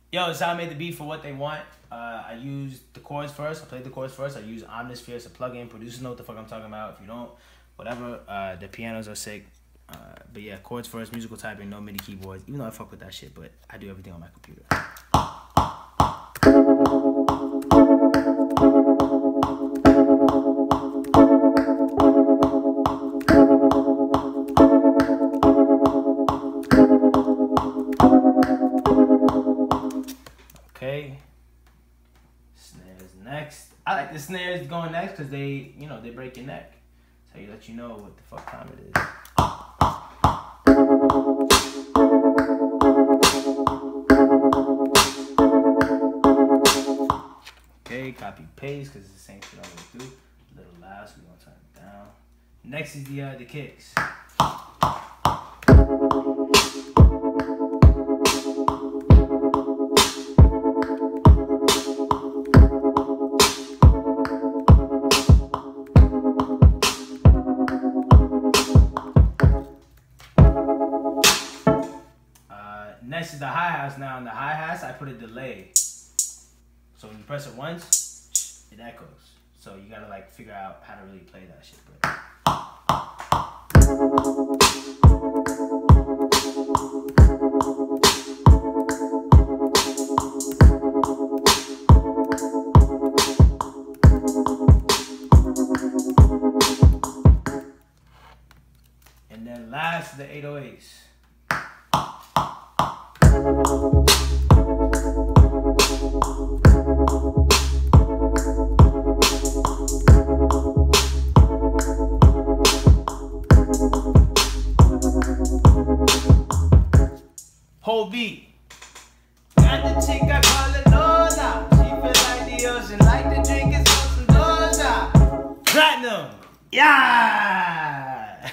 Yo, this is how I made the beat for what they want. I used the chords first. I played the chords first. I used Omnisphere as a plugin. Producers know what the fuck I'm talking about. If you don't, whatever. The pianos are sick. But yeah, chords first, musical typing, no MIDI keyboards. Even though I fuck with that shit, but I do everything on my computer. Okay. Snares next. I like the snares going next because they, you know, they break your neck. So you let you know what the fuck time it is. Okay, copy paste because it's the same shit I always do. A little loud, so we're gonna turn it down. Next is the kicks. Next is the hi-hats. Now in the hi-hats, I put a delay. So when you press it once, it echoes. So you gotta like figure out how to really play that shit. And then last, the 808s. Whole beat. Got the chick, I call it Lola. She feel like the ocean, like the drink is some Doja. Platinum. Yeah.